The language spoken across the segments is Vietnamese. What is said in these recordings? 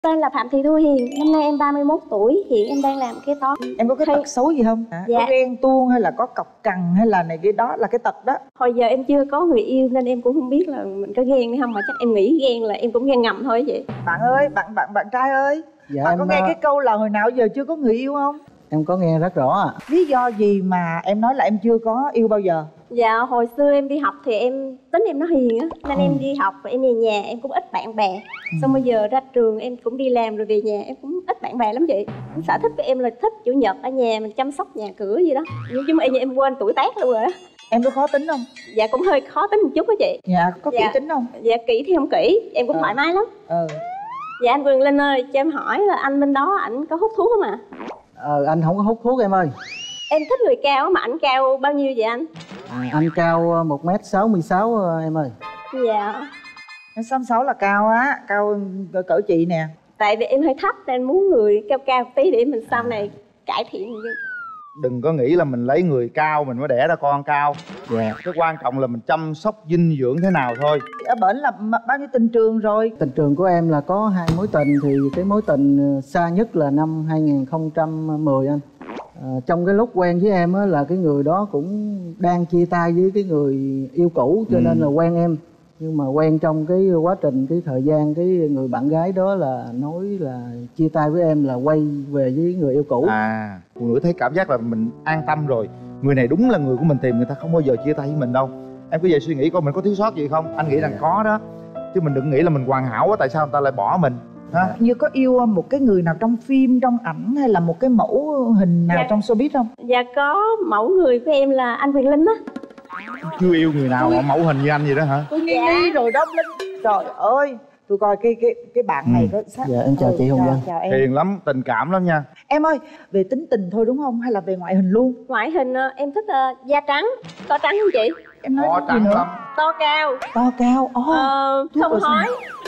Tên là Phạm Thị Thu Hiền, năm nay em 31 tuổi, hiện em đang làm kế toán. Em có cái tật xấu gì không? Dạ. Có ghen tuông hay là có cọc cằn hay là này cái đó là cái tật đó? Hồi giờ em chưa có người yêu nên em cũng không biết là mình có ghen hay không, mà chắc em nghĩ ghen là em cũng ghen ngầm thôi vậy. Bạn ơi, bạn trai ơi, dạ, bạn em có nghe cái câu là hồi nào giờ chưa có người yêu không? Em có nghe rất rõ ạ. Lý do gì mà em nói là em chưa có yêu bao giờ? Dạ, hồi xưa em đi học thì em tính em nó hiền á, nên em đi học và em về nhà em cũng ít bạn bè. Xong bây giờ ra trường em cũng đi làm rồi về nhà em cũng ít bạn bè lắm chị. Sở thích của em là thích chủ nhật ở nhà mình chăm sóc nhà cửa gì đó. Nhưng mà em quên tuổi tác luôn rồi á. Em có khó tính không? Dạ cũng hơi khó tính một chút á chị. Dạ, có kỹ tính không? Dạ kỹ thì không kỹ, em cũng thoải mái lắm. Dạ anh Quyền Linh ơi, cho em hỏi là anh bên đó ảnh có hút thuốc không ạ? Anh không có hút thuốc em ơi. Em thích người cao mà ảnh cao bao nhiêu vậy anh? Anh cao 1m66 em ơi. Dạ. Em 66 là cao á, cao cỡ chị nè. Tại vì em hơi thấp nên muốn người cao cao tí để mình sau này cải thiện. Đừng có nghĩ là mình lấy người cao mình mới đẻ ra con cao. Dạ. Cái quan trọng là mình chăm sóc dinh dưỡng thế nào thôi. Ở bển là bao nhiêu tình trường rồi? Tình trường của em là có 2 mối tình, thì cái mối tình xa nhất là năm 2010 anh. Trong cái lúc quen với em á, là cái người đó cũng đang chia tay với cái người yêu cũ, cho nên là quen em. Nhưng mà quen trong cái quá trình, cái thời gian, cái người bạn gái đó là nói là chia tay với em là quay về với người yêu cũ. Phụ nữ thấy cảm giác là mình an tâm rồi, người này đúng là người của mình tìm, người ta không bao giờ chia tay với mình đâu. Em cứ về suy nghĩ coi mình có thiếu sót gì không. Anh nghĩ rằng có đó, chứ mình đừng nghĩ là mình hoàn hảo quá, tại sao người ta lại bỏ mình ha? Như có yêu một cái người nào trong phim, trong ảnh hay là một cái mẫu hình nào trong showbiz không? Dạ có, mẫu người của em là anh Quyền Linh á. Chưa yêu người nào mà mẫu hình như anh vậy đó hả? Tôi nghi rồi đó Linh. Trời ơi, tôi coi cái bạn này có sắc. Dạ em chào chị Hồng Vân. Chào em. Hiền lắm, tình cảm lắm nha. Em ơi, về tính tình thôi đúng không? Hay là về ngoại hình luôn? Ngoại hình em thích da trắng. To trắng không chị? Em nói Có gì trắng nữa? lắm. To cao. To cao. Không hói.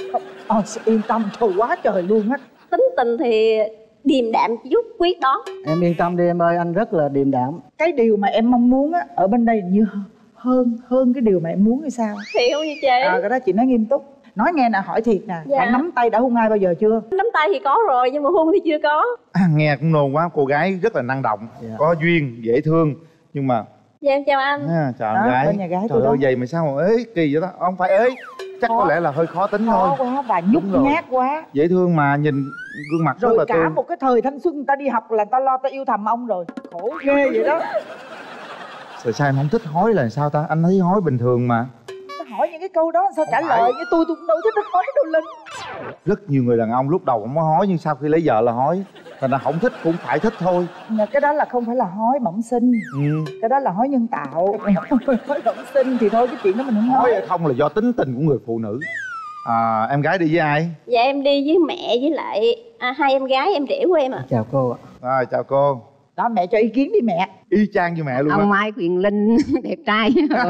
Yên tâm, trời quá trời luôn á. Tính tình thì điềm đạm chút, quyết đoán. Em yên tâm đi em ơi, anh rất là điềm đạm. Cái điều mà em mong muốn á ở bên đây như hơn cái điều mà em muốn hay sao? Thiệt không như chị? Cái đó chị nói nghiêm túc. Nói nghe nè, hỏi thiệt nè. Dạ. Bạn nắm tay đã hôn ai bao giờ chưa? Nắm tay thì có rồi nhưng mà hôn thì chưa có. Nghe cũng nôn quá, cô gái rất là năng động, có duyên, dễ thương. Nhưng mà Dạ em chào anh. chào em gái. Bên nhà gái Trời tôi ơi, đó. vậy mà sao mà ế kỳ vậy đó? Không phải ế, chắc có lẽ là hơi khó tính thôi. Khó quá và nhút nhát quá. Dễ thương mà, nhìn gương mặt rất Rồi là cả tươi. một cái thời thanh xuân ta đi học là ta lo ta yêu thầm ông rồi. Khổ ghê vậy đó. Rồi sao em không thích hói là sao ta? Anh thấy hói bình thường mà. Ta hỏi những cái câu đó sao trả lời với tôi cũng đâu thích nói đâu Linh. Rất nhiều người đàn ông lúc đầu không có hói, nhưng sau khi lấy vợ là hói. Thành ra không thích cũng phải thích thôi. Cái đó là không phải là hói bẩm sinh. Cái đó là hói nhân tạo. Hói bẩm sinh thì thôi, cái chuyện đó mình không Hói nói. hay không là do tính tình của người phụ nữ. Em gái đi với ai? Dạ em đi với mẹ với lại hai em gái em rể của em ạ. Chào cô ạ. Chào cô. Đó, mẹ cho ý kiến đi mẹ. Y chang như mẹ luôn. Ông Mai Quyền Linh đẹp trai.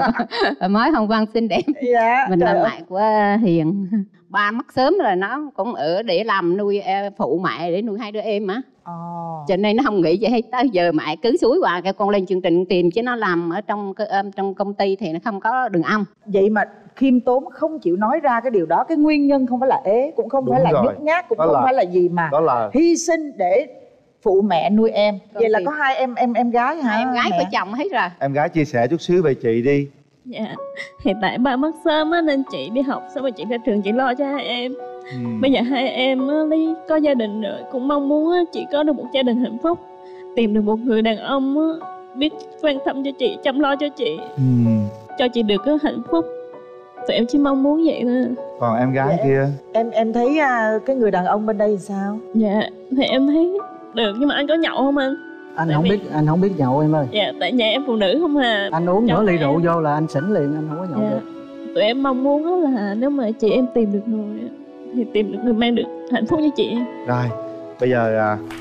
Mới Hồng Vân xinh đẹp. Dạ. Mình là mẹ của Hiền. Ba mất sớm rồi, nó cũng ở để làm nuôi phụ mẹ để nuôi 2 đứa em á. Cho nên nó không nghĩ vậy hết. Tới giờ mẹ cứ suối hoài cái con lên chương trình tìm, chứ nó làm ở trong công ty thì nó không có đường âm. Vậy mà khiêm tốn không chịu nói ra cái điều đó. Cái nguyên nhân không phải là ế, cũng không phải là nhút nhát, cũng không phải là gì mà đó là hy sinh để phụ mẹ nuôi em. Vậy là có hai em gái hả? Hai em gái có chồng hết rồi. Em gái chia sẻ chút xíu về chị đi. Dạ, hiện tại ba mất sớm á, nên chị đi học xong rồi chị ra trường chị lo cho hai em. Bây giờ hai em á, có gia đình rồi, cũng mong muốn á, chị có được một gia đình hạnh phúc, tìm được một người đàn ông á, biết quan tâm cho chị, chăm lo cho chị, cho chị được cái hạnh phúc. Tụi em chỉ mong muốn vậy thôi. Còn em gái kia? Em thấy cái người đàn ông bên đây sao? Dạ, thì em thấy được, nhưng mà anh có nhậu không anh? Anh không biết nhậu em ơi. Dạ, tại nhà em phụ nữ không à. Anh uống nửa ly rượu vô là anh xỉn liền, anh không có nhậu được. Tụi em mong muốn là nếu mà chị em tìm được người thì tìm được người mang được hạnh phúc với chị em. Rồi, bây giờ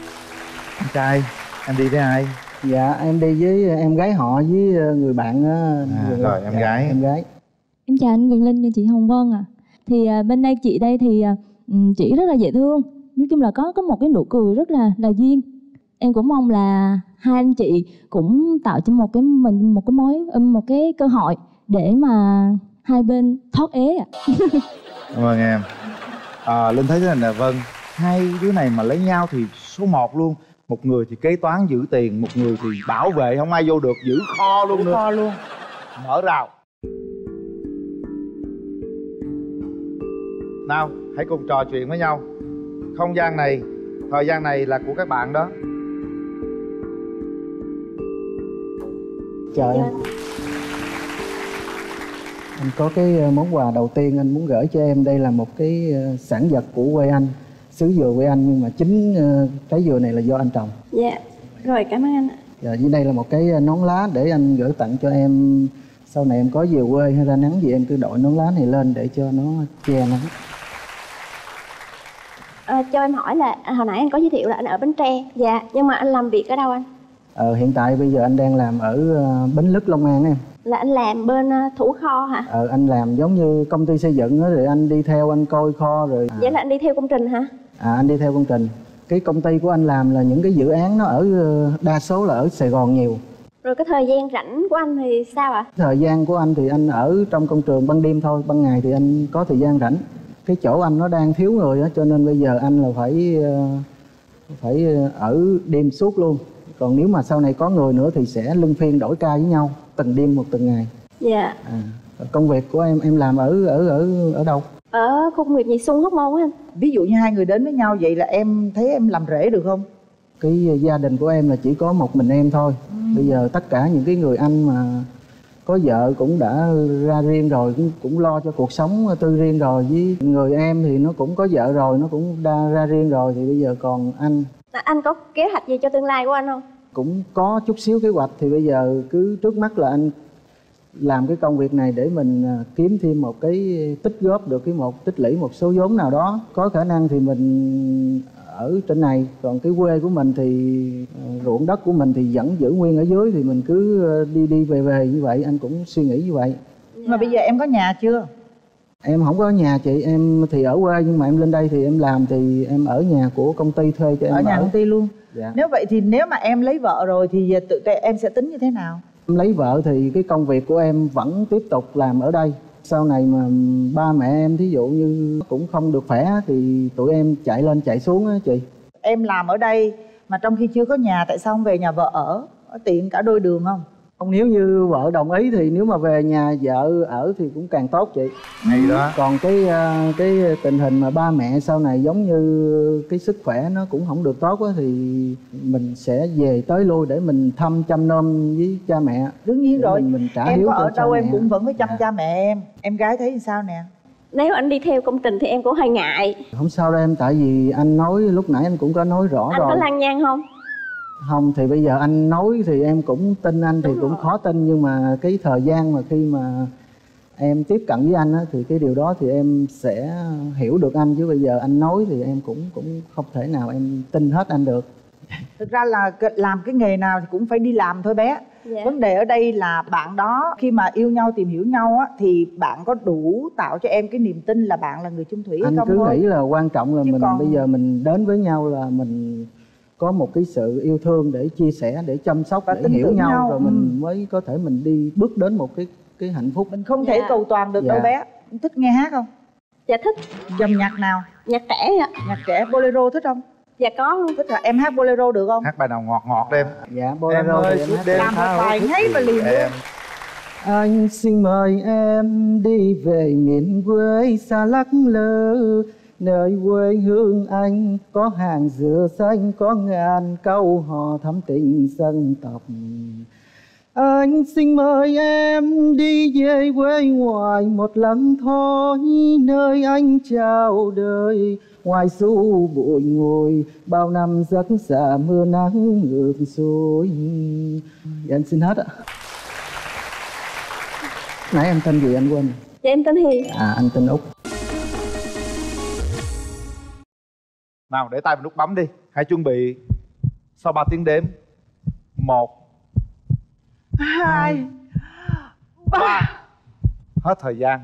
anh trai, em đi với ai? Dạ, em đi với em gái họ với người bạn. Rồi, em gái. Em gái. Em chào anh Quyền Linh và chị Hồng Vân ạ. Thì bên đây chị đây thì chị rất là dễ thương. Nói chung là có một cái nụ cười rất là duyên. Em cũng mong là hai anh chị cũng tạo cho mình một cái cơ hội để mà hai bên thoát ế ạ. Cảm ơn em. Linh thấy thế này nè Vân, hai đứa này mà lấy nhau thì số 1 luôn. Một người thì kế toán giữ tiền, một người thì bảo vệ không ai vô được, giữ kho luôn nữa. Kho luôn. Mở rào. Nào, hãy cùng trò chuyện với nhau. Không gian này, thời gian này là của các bạn đó. Trời ơi. Anh có cái món quà đầu tiên anh muốn gửi cho em. Đây là một cái sản vật của quê anh, xứ dừa quê anh, nhưng mà chính trái dừa này là do anh trồng. Dạ, rồi cảm ơn anh ạ. Dạ, dưới đây là một cái nón lá để anh gửi tặng cho em. Sau này em có về quê hay ra nắng gì em cứ đội nón lá này lên để cho nó che nắng. Cho em hỏi là hồi nãy anh có giới thiệu là anh ở Bến Tre. Dạ, nhưng mà anh làm việc ở đâu anh? Hiện tại bây giờ anh đang làm ở Bến Lức, Long An em. Là anh làm bên thủ kho hả? Anh làm giống như công ty xây dựng đó, rồi anh đi theo anh coi kho rồi. Vậy là anh đi theo công trình hả? Anh đi theo công trình. Cái công ty của anh làm là những cái dự án nó ở đa số là ở Sài Gòn nhiều. Rồi cái thời gian rảnh của anh thì sao ạ? Thời gian của anh thì anh ở trong công trường ban đêm thôi, ban ngày thì anh có thời gian rảnh. Cái chỗ anh nó đang thiếu người á, cho nên bây giờ anh là phải ở đêm suốt luôn. Còn nếu mà sau này có người nữa thì sẽ luân phiên đổi ca với nhau, từng đêm một từng ngày. Dạ. Công việc của em làm ở đâu? Ở khu công nghiệp Nhị Xuân, Hóc Môn á anh. Ví dụ như hai người đến với nhau vậy là em thấy em làm rể được không? Cái gia đình của em là chỉ có một mình em thôi. Bây giờ tất cả những cái người anh mà có vợ cũng đã ra riêng rồi, cũng lo cho cuộc sống tư riêng rồi. Với người em thì nó cũng có vợ rồi, nó cũng đã ra riêng rồi. Thì bây giờ còn anh. Anh có kế hoạch gì cho tương lai của anh không? Cũng có chút xíu kế hoạch. Thì bây giờ cứ trước mắt là anh làm cái công việc này để mình kiếm thêm một cái tích góp được tích lũy một số vốn nào đó. Có khả năng thì mình ở trên này, còn cái quê của mình thì ruộng đất của mình thì vẫn giữ nguyên ở dưới, thì mình cứ đi về như vậy. Anh cũng suy nghĩ như vậy. Mà bây giờ em có nhà chưa? Em không có nhà chị, em thì ở quê nhưng mà em lên đây thì em làm thì em ở nhà của công ty thuê cho em. Ở nhà công ty luôn. Dạ. Nếu vậy thì nếu mà em lấy vợ rồi thì em sẽ tính như thế nào? Em lấy vợ thì cái công việc của em vẫn tiếp tục làm ở đây. Sau này mà ba mẹ em thí dụ như cũng không được khỏe thì tụi em chạy lên chạy xuống á chị. Em làm ở đây mà trong khi chưa có nhà, tại sao không về nhà vợ ở? Tiện cả đôi đường không? Nếu như vợ đồng ý thì nếu mà về nhà vợ ở thì cũng càng tốt chị. Hay đó. Còn cái tình hình mà ba mẹ sau này giống như cái sức khỏe nó cũng không được tốt á, thì mình sẽ về tới lui để mình thăm chăm nom với cha mẹ. Đương nhiên rồi. Mình trả em hiếu có cho ở cha đâu mẹ. em cũng vẫn phải chăm cha mẹ em. Em gái thấy thì sao nè? Nếu anh đi theo công trình thì em cũng hơi ngại. Không sao đâu em, tại vì anh nói lúc nãy anh cũng có nói rõ anh rồi. Anh có lăng nhăng không? Không, thì bây giờ anh nói thì em cũng tin anh. Đúng thì cũng rồi. Khó tin, nhưng mà cái thời gian mà khi mà em tiếp cận với anh á, thì cái điều đó thì em sẽ hiểu được anh. Chứ bây giờ anh nói thì em cũng không thể nào em tin hết anh được. Thực ra là làm cái nghề nào thì cũng phải đi làm thôi bé. Dạ. Vấn đề ở đây là bạn đó khi mà yêu nhau, tìm hiểu nhau á, thì bạn có đủ tạo cho em cái niềm tin là bạn là người chung thủy hay anh không cứ thôi. nghĩ là quan trọng là chứ mình còn... bây giờ mình đến với nhau là mình có một cái sự yêu thương để chia sẻ, để chăm sóc và để hiểu nhau. Rồi mình mới có thể mình đi bước đến một cái hạnh phúc. Mình không thể cầu toàn được đâu bé. Thích nghe hát không? Dạ thích. Dòng nhạc nào? Nhạc trẻ ạ. Nhạc trẻ, bolero thích không? Dạ có luôn. Thích hả? Em hát bolero được không? Hát bài nào ngọt ngọt em. Dạ bolero em thì ơi, em hát. Làm một bài ngay mà liền luôn. Anh xin mời em đi về miền quê xa lắc lơ, nơi quê hương anh có hàng dừa xanh, có ngàn câu hò thắm tình dân tộc. Anh xin mời em đi về quê ngoài một lần thôi, nơi anh chào đời ngoài xu bụi ngồi, bao năm giấc xa mưa nắng ngược xuôi. Dạ anh xin hết ạ. Nãy em tên gì anh quên. Dạ em tên Hiền. Anh tên Út. Nào để tay vào nút bấm đi. Hãy chuẩn bị. Sau 3 tiếng đếm. 1 2 3. Hết thời gian.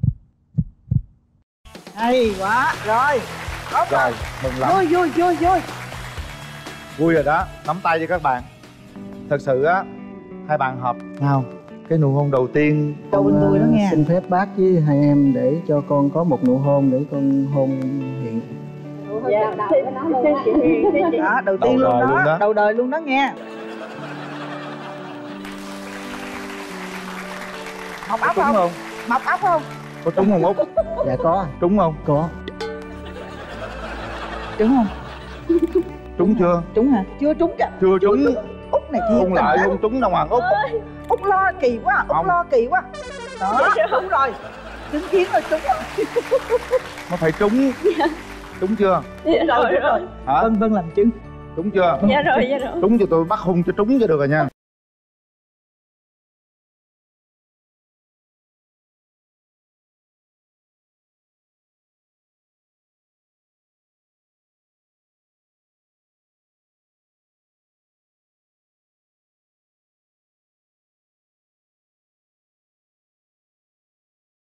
Hay quá. Rồi. Rồi, mừng lắm. Vui. Vui rồi đó. Nắm tay cho các bạn. Thật sự á, hai bạn hợp nhau. Cái nụ hôn đầu tiên. Đầu bên tôi đó nghe. Xin phép bác với hai em để cho con có một nụ hôn để con hôn Hiền. thôi. Dạ, xin chị Hiền, xin chị. Đó, đầu tiên luôn đó, đầu đời luôn đó nghe. Mọc ốc không? Mọc ốc không? Có trúng không Út? Dạ có. Trúng không? Có. Trúng không? Trúng chưa? Trúng hả? Chưa trúng kìa. Chưa trúng. Út này thiệt. Út lại không trúng đâu Hoàng Út. Út lo kỳ quá, Út lo kỳ quá. Đó, đúng rồi. Chứng kiến rồi, trúng rồi. Nó phải trúng. Trúng chưa? Dạ rồi. Hả? Vân làm chứng. Trúng chưa? Dạ rồi. Trúng cho tôi bắt hung cho trúng cho được rồi nha.